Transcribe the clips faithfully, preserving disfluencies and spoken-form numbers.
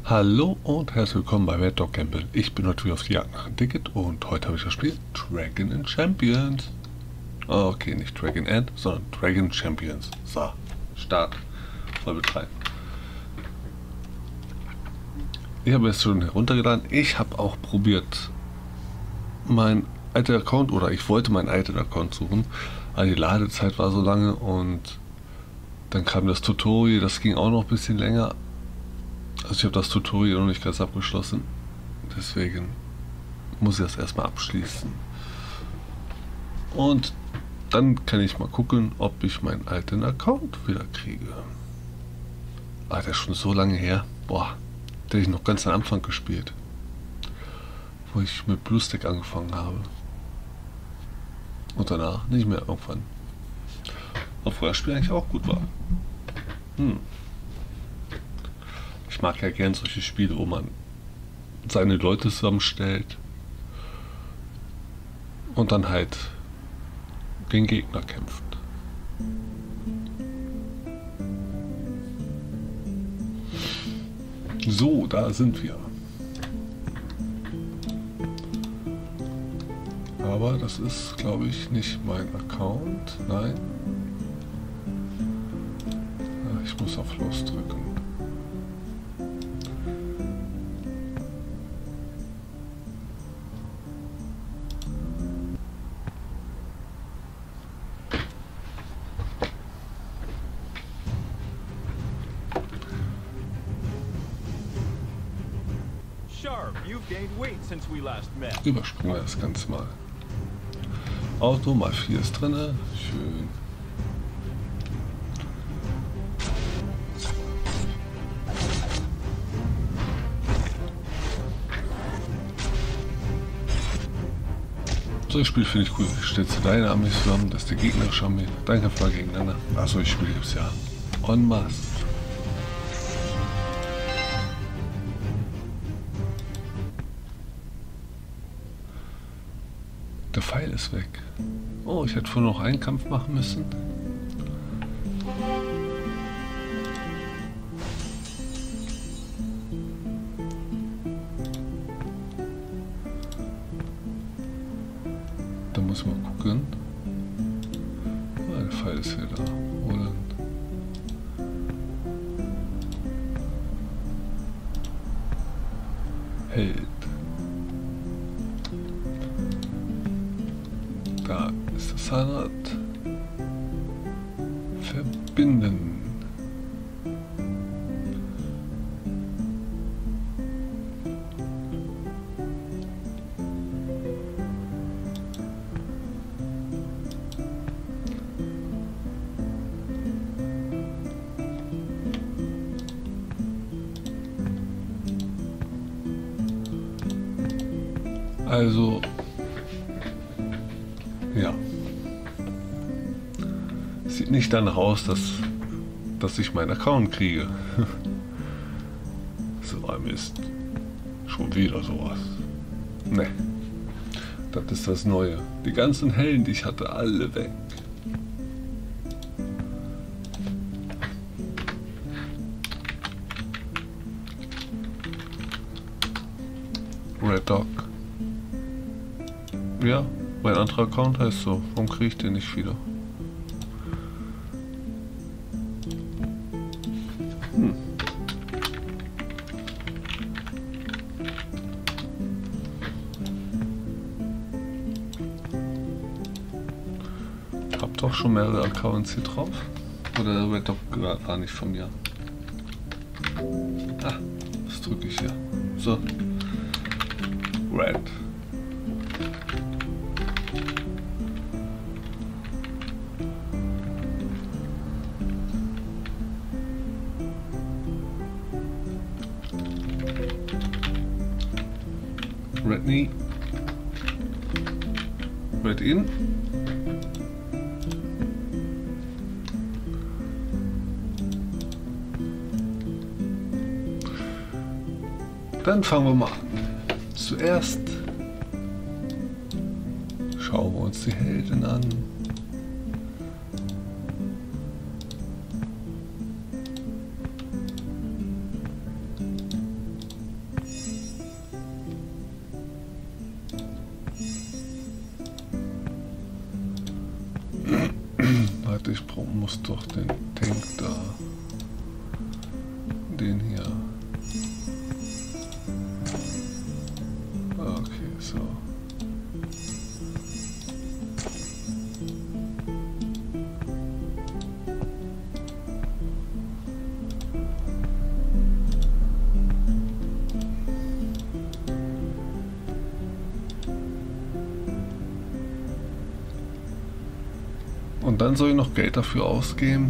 Hallo und herzlich willkommen bei Red Dog Gamble. Ich bin natürlich auf die Jagd nach einem Ticket und heute habe ich das Spiel Dragon and Champions. Oh, okay, nicht Dragon and, sondern Dragon Champions. So, Start. Voll betreiben. Ich habe es schon heruntergeladen. Ich habe auch probiert, mein alter Account, oder ich wollte meinen alten Account suchen, aber die Ladezeit war so lange und dann kam das Tutorial, das ging auch noch ein bisschen länger. Also ich habe das Tutorial noch nicht ganz abgeschlossen, deswegen muss ich das erstmal abschließen. Und dann kann ich mal gucken, ob ich meinen alten Account wieder kriege. Ah, der ist schon so lange her. Boah, der ich noch ganz am Anfang gespielt, wo ich mit BlueStack angefangen habe. Und danach nicht mehr irgendwann. Obwohl das Spiel eigentlich auch gut war. Hm. Ich mag ja gern solche Spiele, wo man seine Leute zusammenstellt und dann halt gegen Gegner kämpft. So, da sind wir. Aber das ist, glaube ich, nicht mein Account. Nein. Ich muss auf Los drücken. Überspringen wir das Ganze mal. Auto mal vier ist drin. Schön. So ein Spiel finde ich cool. Stellst du deine Armee zusammen, dass der gegnerische Armee, dann kämpft mal gegeneinander. Achso, ich spiele jetzt ja en masse. Der Pfeil ist weg. Oh, ich hätte vorher noch einen Kampf machen müssen. Da muss man gucken. Oh, der Pfeil ist wieder da. Oder Held. Da ist das Zahnrad. Verbinden. Also, ja. Sieht nicht danach aus, dass, dass ich meinen Account kriege. So ein Mist. Schon wieder sowas. Ne. Das ist das Neue. Die ganzen Helden, die ich hatte, alle weg. Red Dog. Ja, mein anderer Account heißt so. Warum kriege ich den nicht wieder? Hm. Ich hab doch schon mehrere Accounts hier drauf. Oder Red Dog war nicht von mir. Ah, was drücke ich hier? So. Red. Red Knee. Red In. Dann fangen wir mal an. Zuerst schauen wir uns die Helden an. dachte, ich brauch- muss doch den Tank da. Den hier. Okay, so. Und dann soll ich noch Geld dafür ausgeben.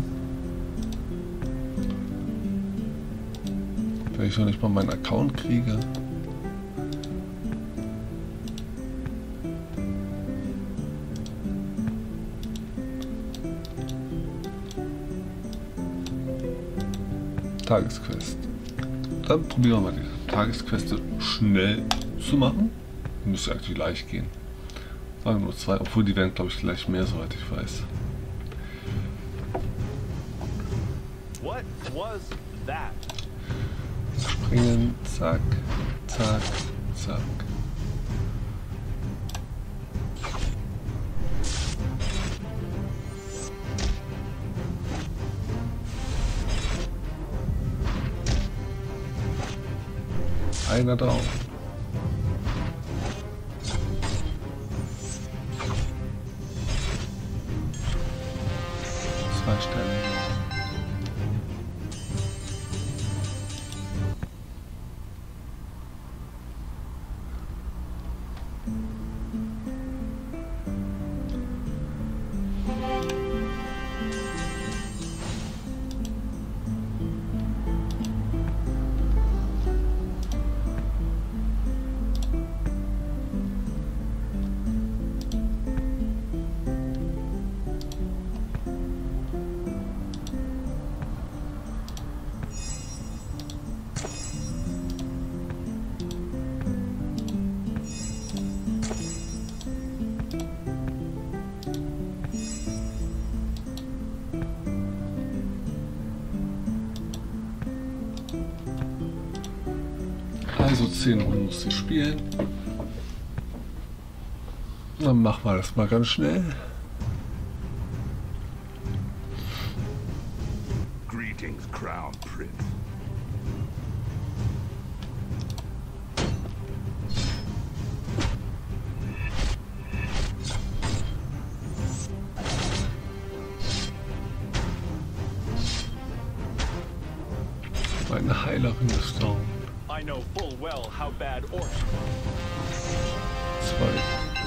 Wenn ich noch nicht mal meinen Account kriege. Tagesquest. Dann probieren wir mal die Tagesquest schnell zu machen. Müsste eigentlich leicht gehen. Sagen wir nur zwei, obwohl die werden, glaube ich, gleich mehr, soweit ich weiß. What was that? Springen, zack, zack, zack. Einer drauf. Zwei Sterne. Also zehn Runden muss ich spielen. Dann machen wir das mal ganz schnell. Greetings, Crown Prince. Meine Heilerin ist down. I know full well how bad Orc. Zwei.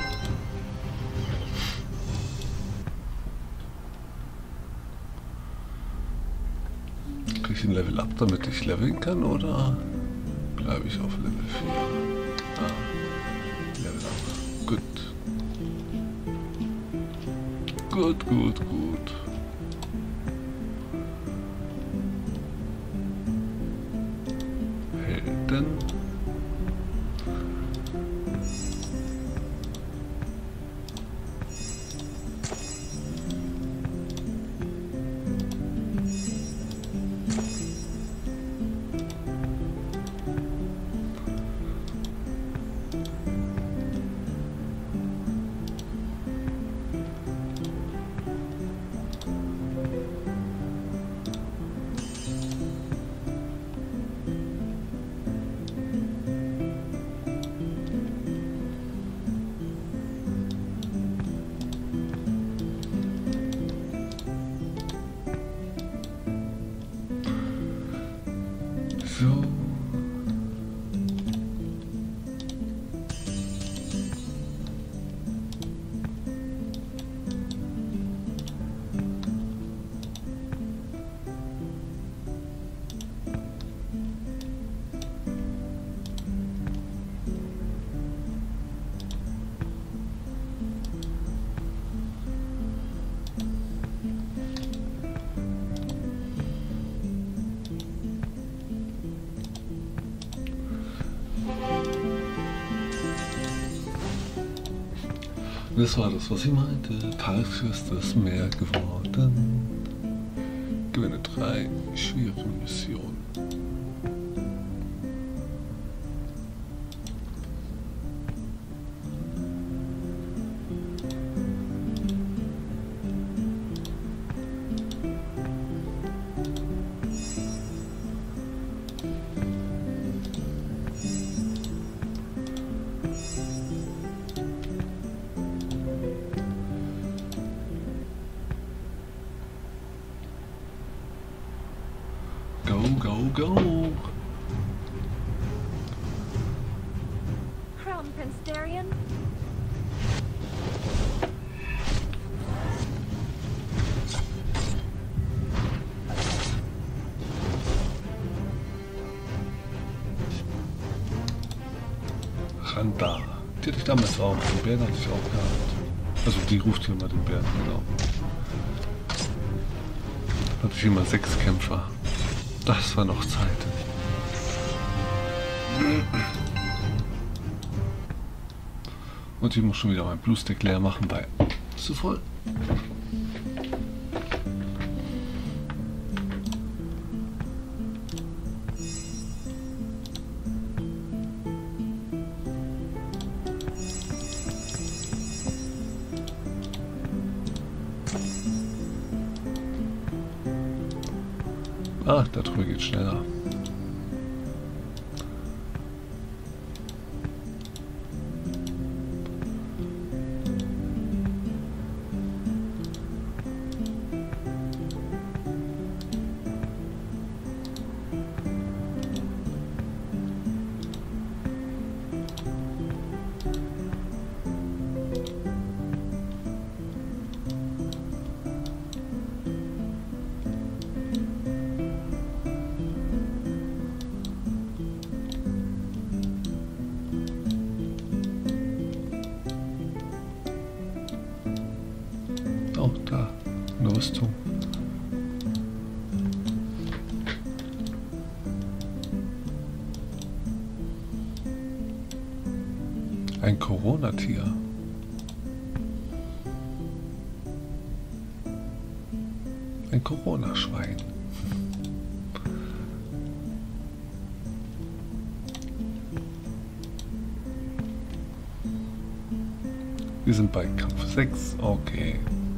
Krieg ich ein Level up, damit ich leveln kann, oder bleibe ich auf Level vier? Ah, Level up. Gut. Gut, gut, gut. Helden. So. Das war das, was ich meinte. Tagesquest ist mehr geworden. Gewinne drei schwere Missionen. go! Crown Prince Darian. Randa. Die hatte ich damals auch. Den Bären hatte ich auch gehabt. Also die ruft hier mal den Bären, genau. Da hatte ich immer sechs Kämpfer. Das war noch Zeit. Und ich muss schon wieder mein Blue-Stack leer machen, weil ist zu voll. Ah, da drüber geht schneller. Auch da, eine Rüstung. Ein Corona-Tier. Ein Corona-Schwein. Wir sind bei Kampf sechs, okay.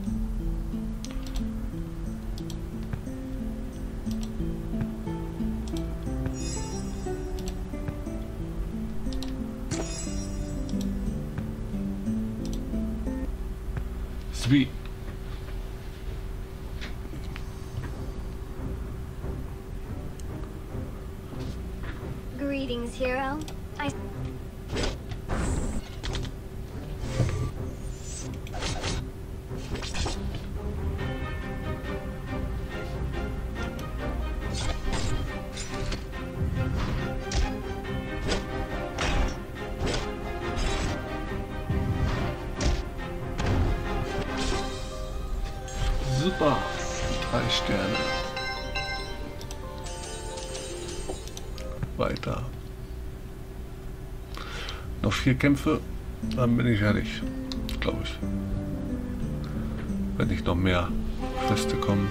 Sweet. Greetings, hero. I Super. Drei Sterne. Weiter. Noch vier Kämpfe, dann bin ich fertig. Glaube ich. Wenn nicht noch mehr Feste kommen.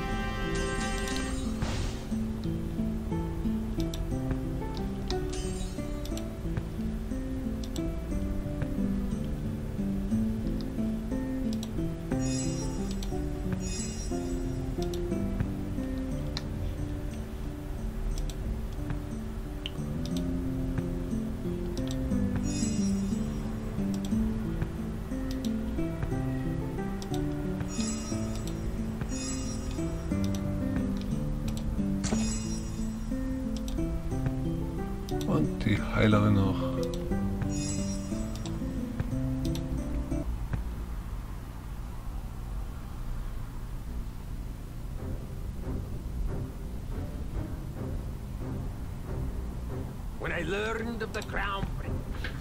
Und die Heilerin noch. When I learned of the Crown Prince.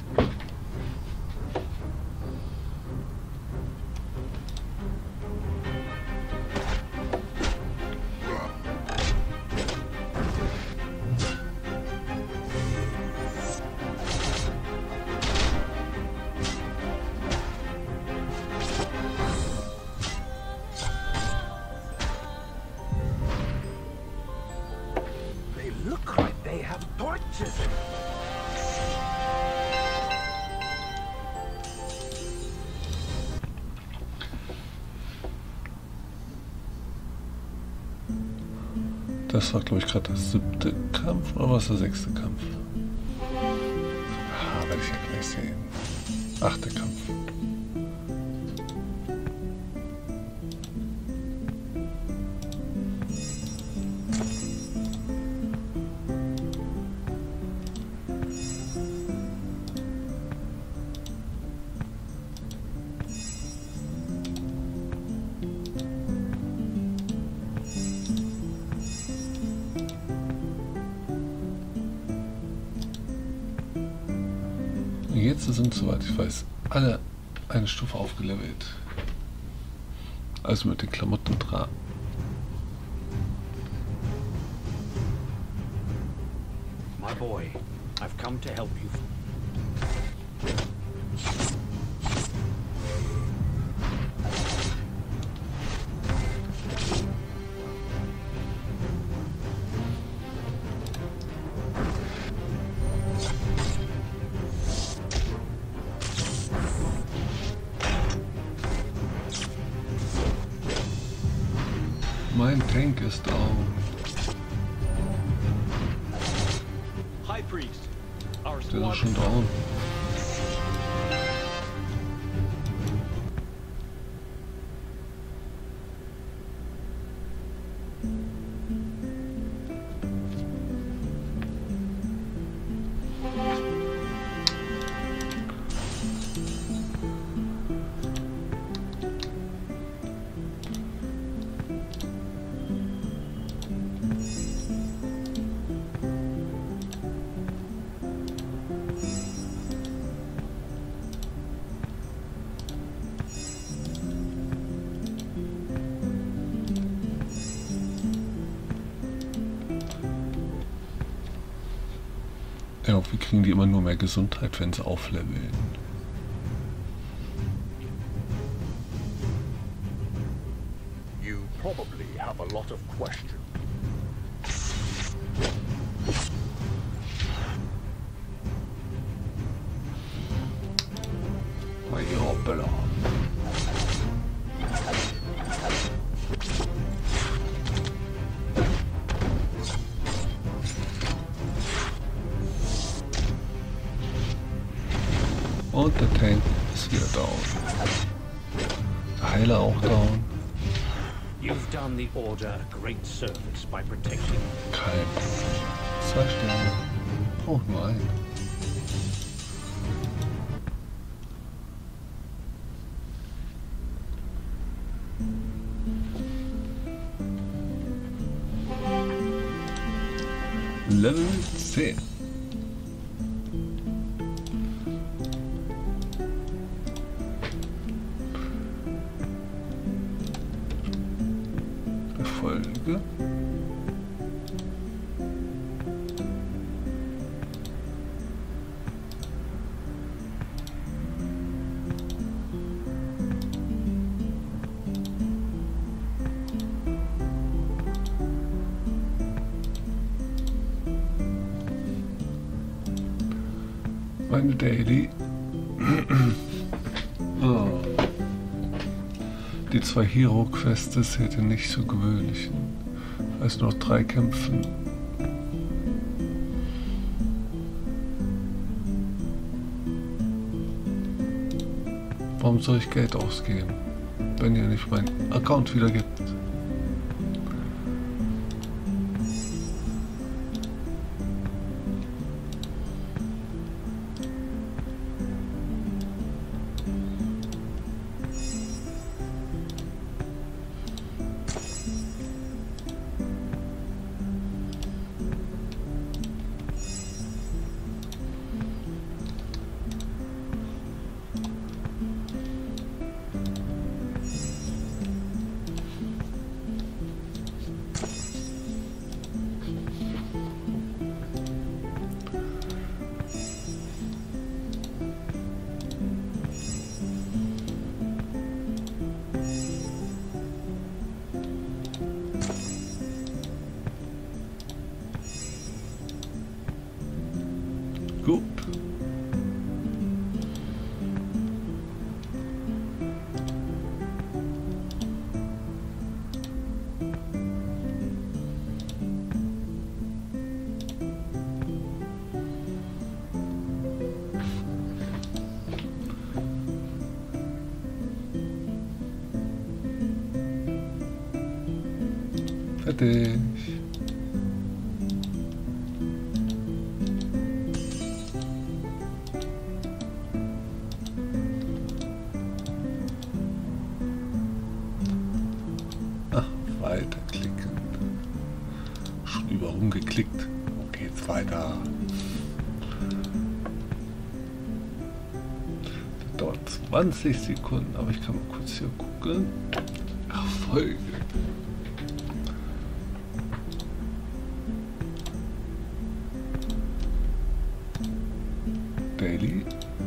They look like they have torches. Das war, glaube ich, gerade der siebte Kampf oder was der sechste Kampf? Ah, werde ich ja gleich sehen. Achte Kampf. Jetzt sind, soweit ich weiß, alle eine Stufe aufgelevelt. Also mit den Klamotten dran. My boy, I've come to help you. Mein Tank ist down. High Priest, our Der squad ist schon down. Ja, wie kriegen die immer nur mehr Gesundheit, wenn sie aufleveln? You probably have a lot of questions. Hoppala. Und der Tank ist wieder down. Der Heiler auch down. You've done the Order a great service by protecting. Kein. Zwei Sterne. Braucht nur einen. Level zehn. Erfolge. Meine Daily. Oh. Die zwei Hero-Quests hätte nicht so gewöhnlich. Also noch drei Kämpfen. Warum soll ich Geld ausgeben, wenn ihr nicht meinen Account wieder gibt? Gut. Fertig. Weiterklicken. Schon über rumgeklickt. Wo geht's weiter? zwanzig Sekunden, aber ich kann mal kurz hier gucken. Erfolge. Daily.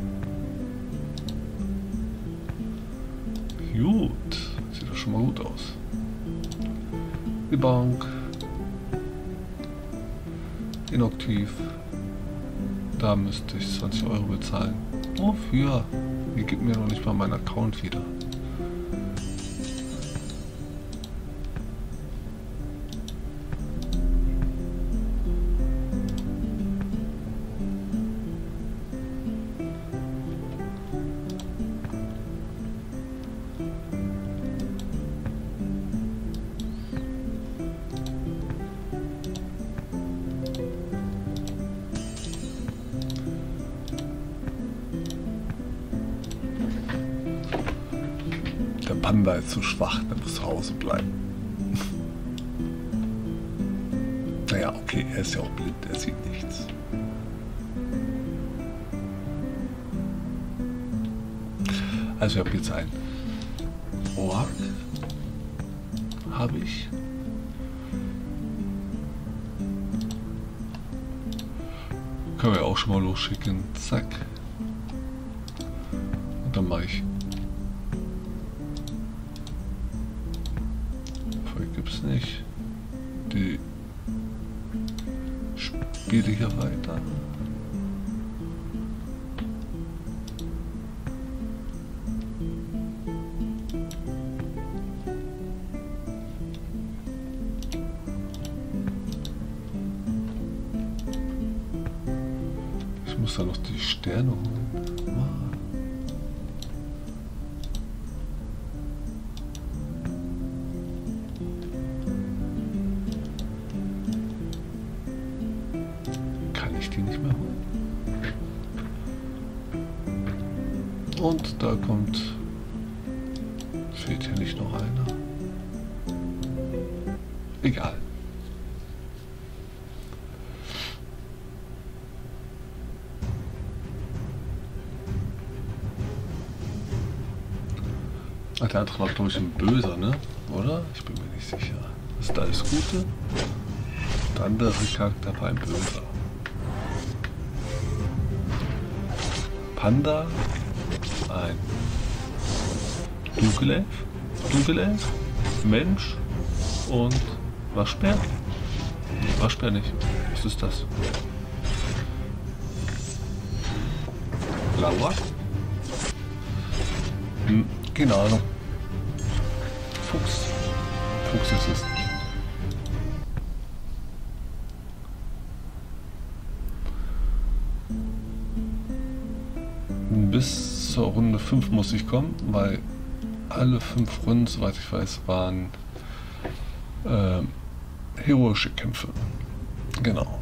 Gut. Sieht doch schon mal gut aus. Die Bank. Inaktiv. Da müsste ich zwanzig Euro bezahlen. Wofür? Die gibt mir noch nicht mal meinen Account wieder. Der Panda ist zu schwach, der muss zu Hause bleiben. Naja, okay, er ist ja auch blind, er sieht nichts. Also ich habe jetzt ein Ork. Habe ich. Können wir auch schon mal losschicken. Zack. Und dann mache ich. Gibt's nicht. Die spiele hier weiter. Ich muss da noch die Sterne holen. Wow. Die nicht mehr holen. Und da kommt, fehlt hier nicht noch einer. Egal. Ach, der andere war, glaube ich, ein Böser, ne? Oder? Ich bin mir nicht sicher. Das ist alles Gute. Der andere Charakter war ein Böser. Panda, ein Dunkelelf, Dunkelelf, Mensch und Waschbär. Nee, Waschbär nicht. Was ist das? Lauer? Hm, keine Ahnung. Fuchs. Fuchs ist es. Bis zur Runde fünf muss ich kommen, weil alle fünf Runden, soweit ich weiß, waren äh, heroische Kämpfe. Genau.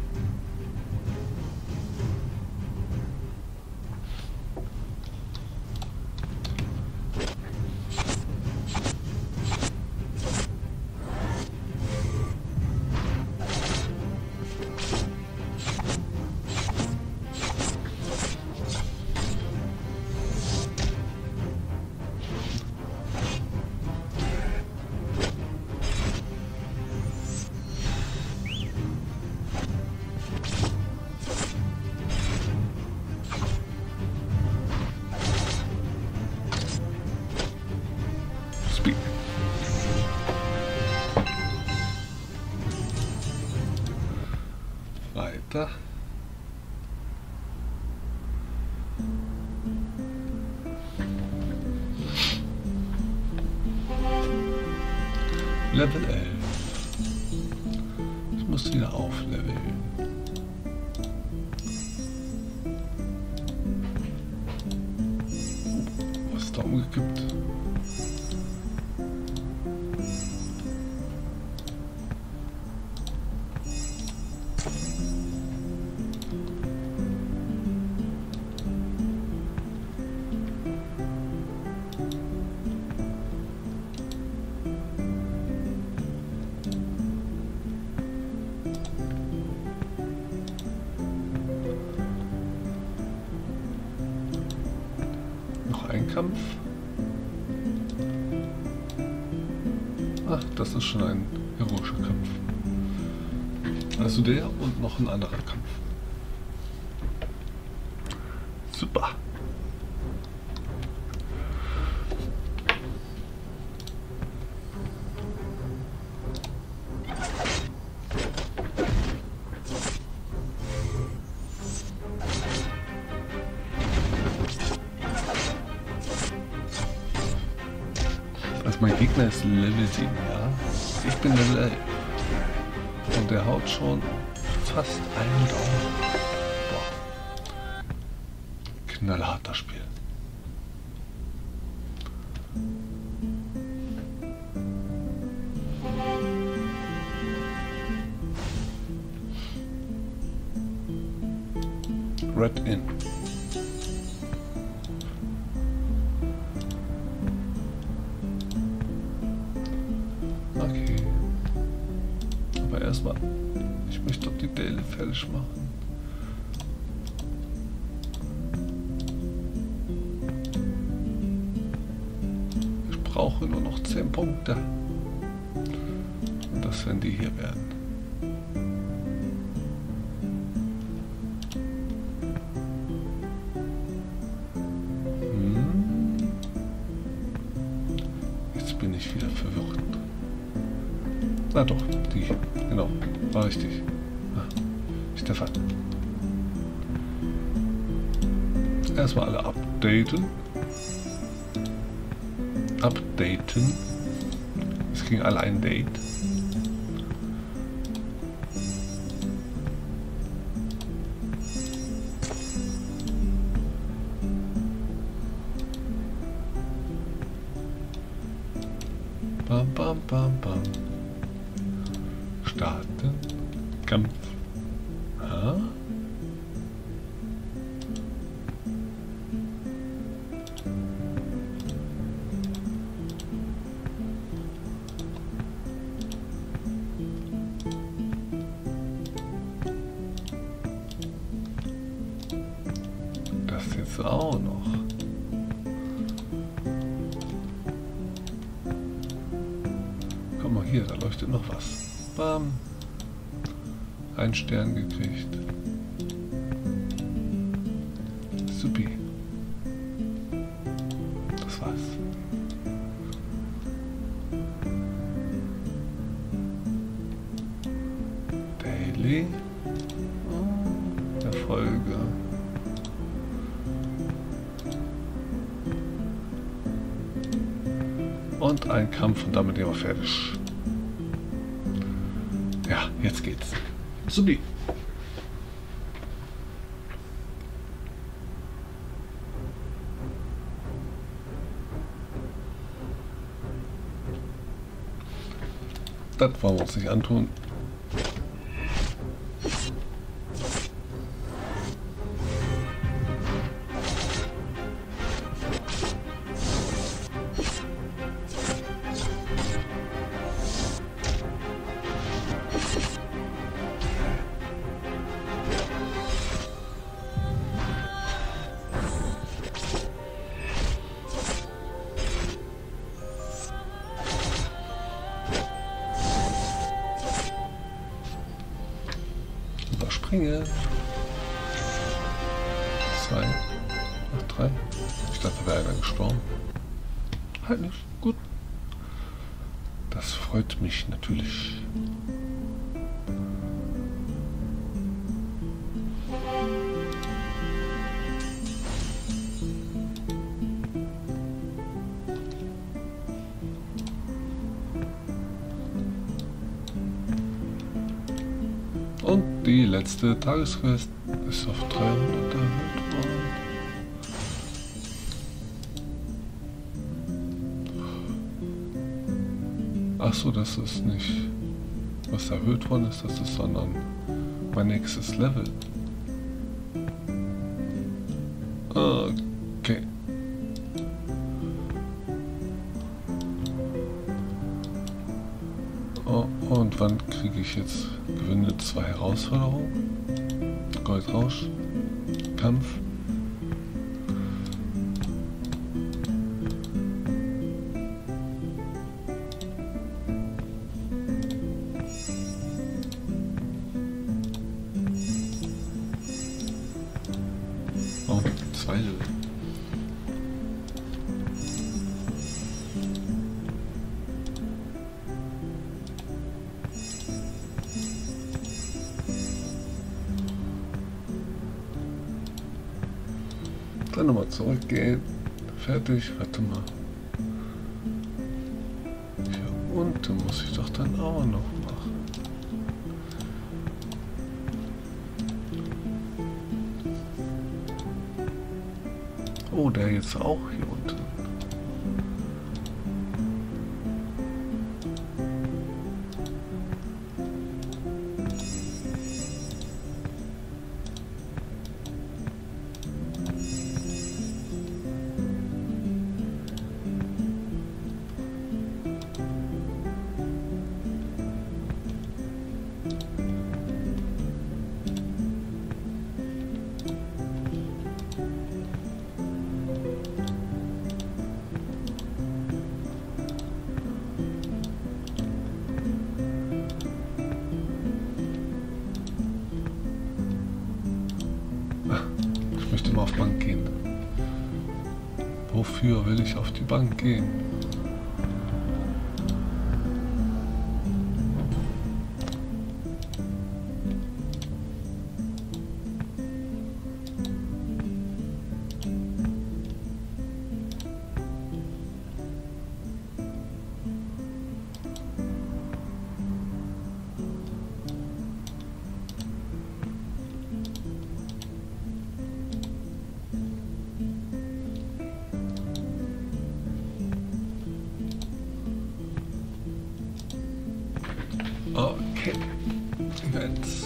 Weiter. Level elf. Ich muss wieder aufleveln. Oh, was ist da umgekippt? Kampf. Ach, das ist schon ein heroischer Kampf. Also der und noch ein anderer Kampf. Super. Also mein Gegner ist Level sieben, ja. Ich bin Level elf. Und der haut schon fast einen Daumen. Boah. Knallhart das Spiel. Red in. Okay. Aber erstmal, ich möchte doch die Daily fertig machen. Ich brauche nur noch zehn Punkte. Und das werden die hier werden. Hm. Jetzt bin ich wieder verwirrt. Na doch, die. Genau, war richtig. Ah, Stefan. Erstmal alle updaten. Updaten. Es ging alle ein Date. Bam, bam, bam, bam. Starten. Kampf. Ah. Das jetzt auch noch. Guck mal hier, da leuchtet noch was. Bam. Ein Stern gekriegt. Supi. Das war's. Daily. Oh, Erfolge. Und ein Kampf und damit sind wir fertig. Ja, jetzt geht's. Supi. Das wollen wir uns nicht antun. Überspringen. Zwei. Ach, drei. Ich dachte, da wäre einer gestorben. Halt nicht. Gut. Das freut mich natürlich. Und die letzte Tagesquest ist auf dreihundert erhöht worden. Achso, das ist nicht, was erhöht worden ist, das ist, sondern mein nächstes Level. Okay. Oh, und wann kriege ich jetzt gewinne zwei Herausforderungen? Goldrausch, Kampf. zwei Level. Dann nochmal zurückgehen. Fertig, warte mal. Hier unten muss ich doch dann auch noch machen. Oh, der jetzt auch hier unten. Ich möchte mal auf Bank gehen. Wofür will ich auf die Bank gehen? Okay, Events.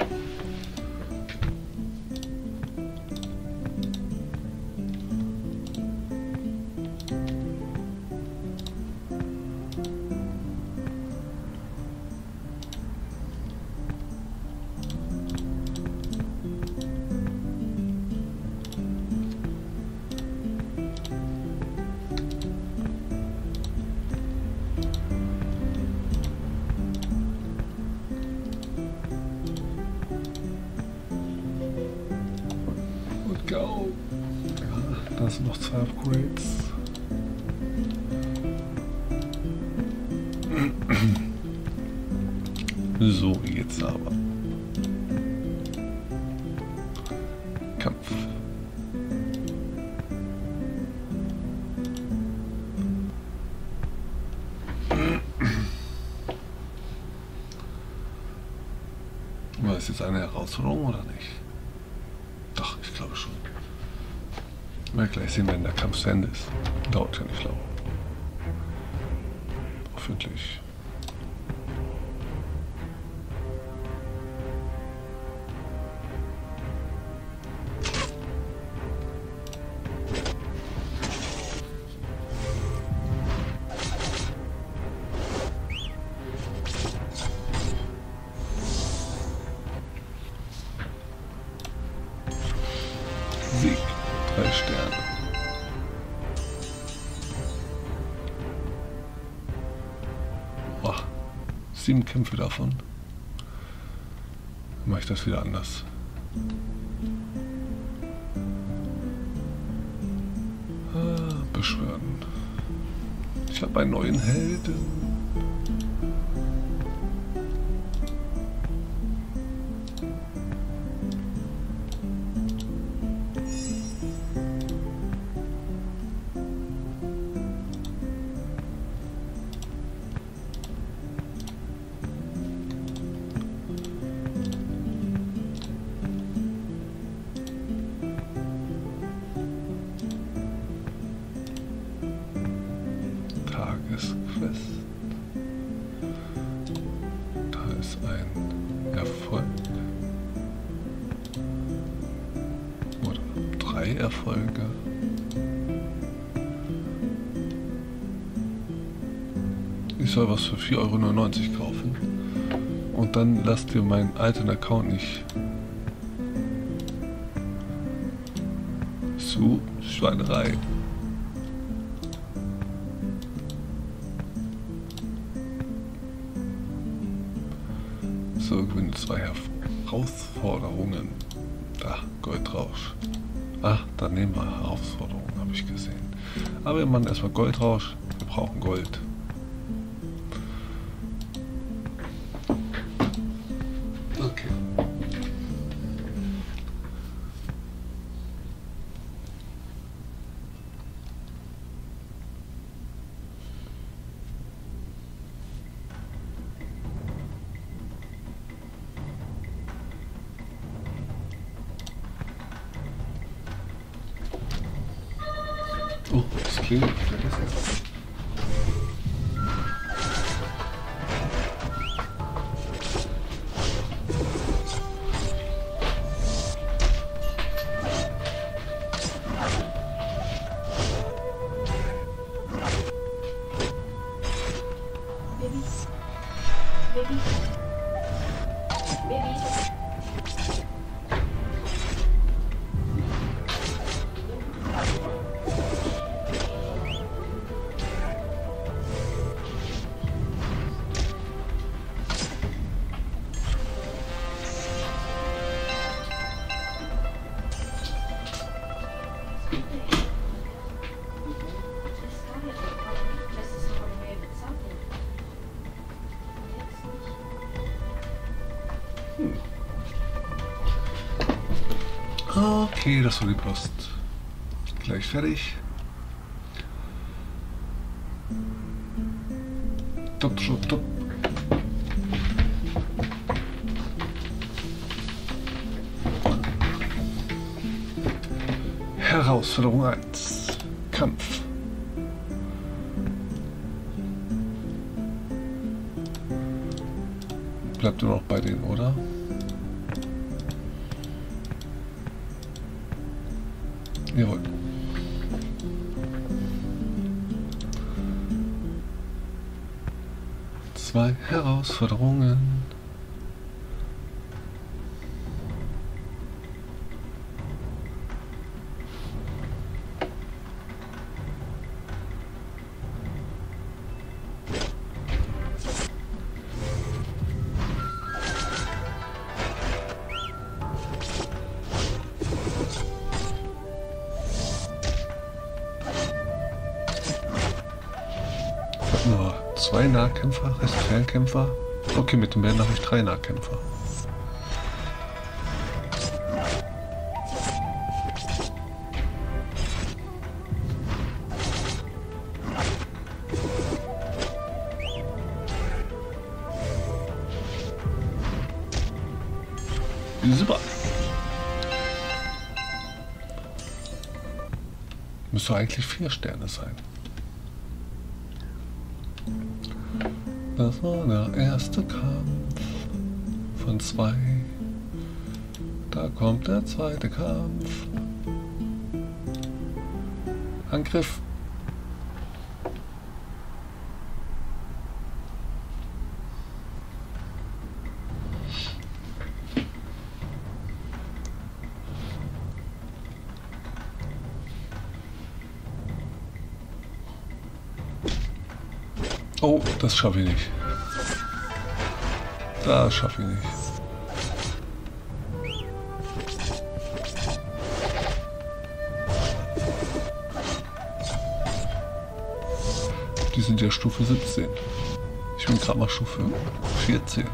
Go! Ja, da sind noch zwei Upgrades. So, jetzt aber. Kampf. War das jetzt eine Herausforderung oder nicht? Doch, ich glaube schon. Mal gleich sehen, wenn der Kampf zu Ende ist. Dauert ja nicht lang. Hoffentlich. Sieg, drei Sterne. Boah, sieben Kämpfe davon. Dann mache ich das wieder anders. Ah, Beschwören. Ich habe einen neuen Helden. Tagesquest. Da ist ein Erfolg. Oder drei Erfolge. Ich soll was für vier Euro neunundneunzig kaufen. Und dann lasst ihr meinen alten Account nicht zu. Schweinerei. So, gewinne zwei Herausforderungen. Da, Goldrausch. Ach, dann nehmen wir Herausforderungen, habe ich gesehen. Aber wir machen erstmal Goldrausch. Wir brauchen Gold. Okay. Oh, das klingelt. Vergessen. Baby. Baby. Baby. Okay, das war die Post. Gleich fertig. Top, top, top. Herausforderung eins. Kampf. Bleibt nur noch bei denen, oder? Jawohl. Zwei Herausforderungen. Nur zwei Nahkämpfer, Rest Fernkämpfer. Okay, mit dem Bären habe ich drei Nahkämpfer. Super. Müsste eigentlich vier Sterne sein. Das war der erste Kampf von zwei. Da kommt der zweite Kampf. Angriff. Oh, das schaffe ich nicht. Das schaffe ich nicht. Die sind ja Stufe siebzehn. Ich bin gerade mal Stufe vierzehn.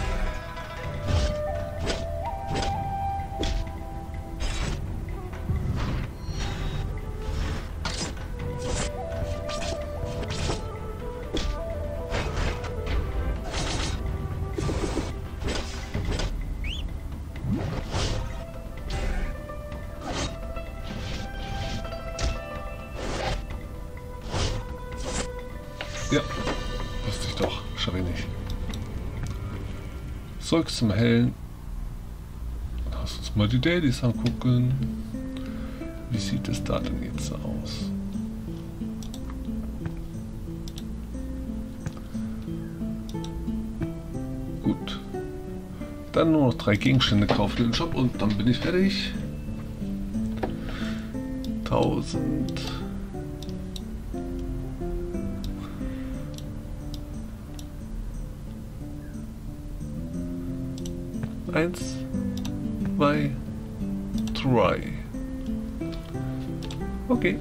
Ja, wusste ich doch. Schaffe ich nicht. Zurück zum Hellen. Lass uns mal die Dailies angucken. Wie sieht es da denn jetzt aus? Gut. Dann nur noch drei Gegenstände kaufen in den Shop und dann bin ich fertig. tausend. Eins, zwei, drei. Okay.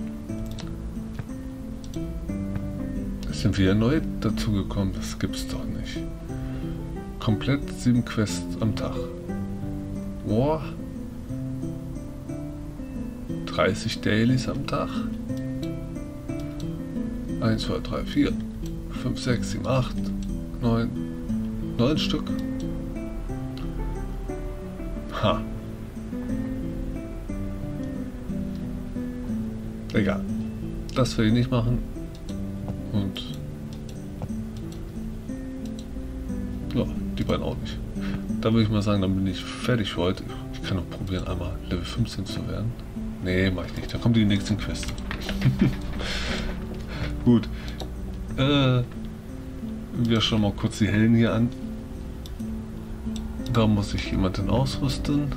Es sind wieder neue dazugekommen, das gibt's doch nicht. Komplett sieben Quests am Tag. Boah. dreißig Dailies am Tag. eins, zwei, drei, vier, fünf, sechs, sieben, acht, neun. neun Stück. Ha. Egal. Das will ich nicht machen. Und ja, die beiden auch nicht. Da würde ich mal sagen, dann bin ich fertig für heute. Ich kann noch probieren, einmal Level fünfzehn zu werden. Nee, mach ich nicht. Da kommt die nächste Quest. Gut. Äh, wir schauen mal kurz die Helden hier an. Da muss ich jemanden ausrüsten.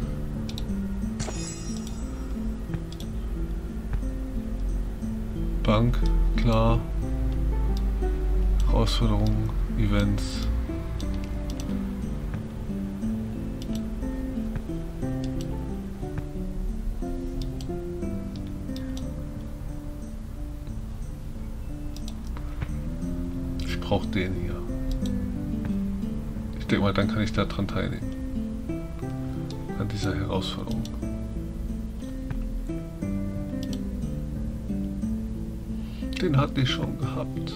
Bank, klar. Herausforderungen, Events. Ich brauche den hier. Ich denke mal, dann kann ich da dran teilnehmen. An dieser Herausforderung. Den hatte ich schon gehabt.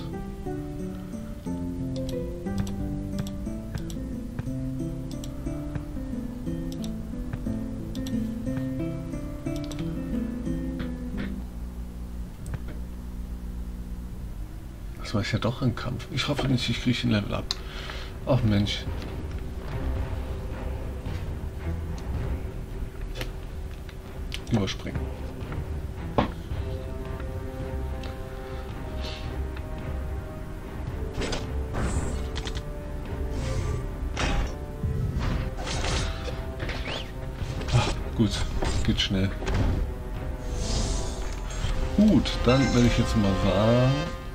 Das war ich ja doch ein Kampf. Ich hoffe nicht, ich kriege ein Level ab. Ach Mensch. Überspringen. Ach, gut, geht schnell. Gut, dann werde ich jetzt mal sagen,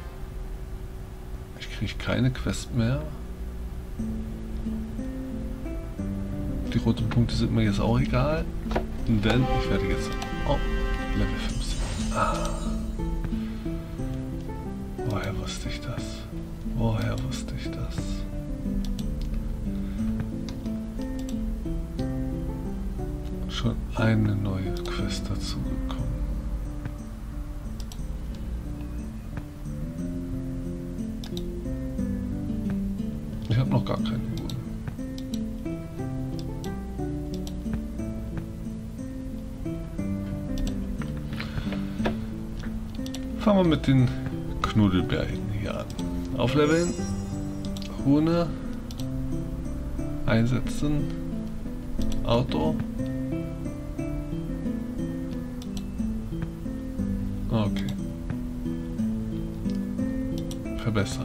ich kriege keine Quest mehr. Die roten Punkte sind mir jetzt auch egal, denn ich werde jetzt oh, Level fünfzehn. Ah. Woher wusste ich das? Woher wusste ich das? Schon eine neue Quest dazu gekommen. Ich habe noch gar keine Uhr. Fangen wir mit den Knuddelbärchen hier an. Aufleveln, Rune, einsetzen, Auto. Okay. Verbessern.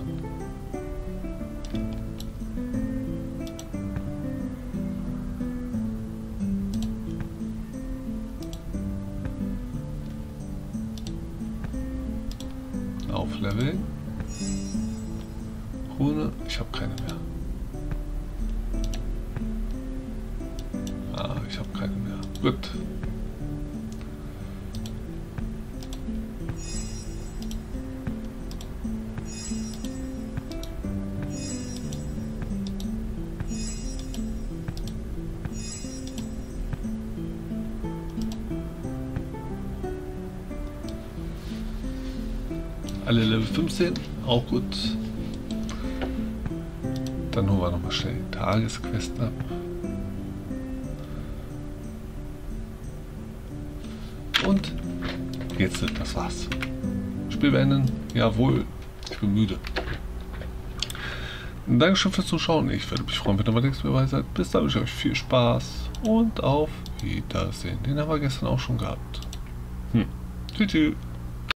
Aufleveln. Rune, ich habe keine mehr. Ah, ich habe keine mehr. Gut. Alle Level fünfzehn, auch gut. Dann holen wir nochmal schnell die Tagesquesten ab. Und jetzt, das war's. Spiel beenden. Jawohl, ich bin müde. Dankeschön fürs Zuschauen. Ich werde mich freuen, wenn ihr mal nächstes Mal dabei seid. Bis dann wünsche ich euch viel Spaß und auf Wiedersehen. Den haben wir gestern auch schon gehabt. Hm. Tschüss.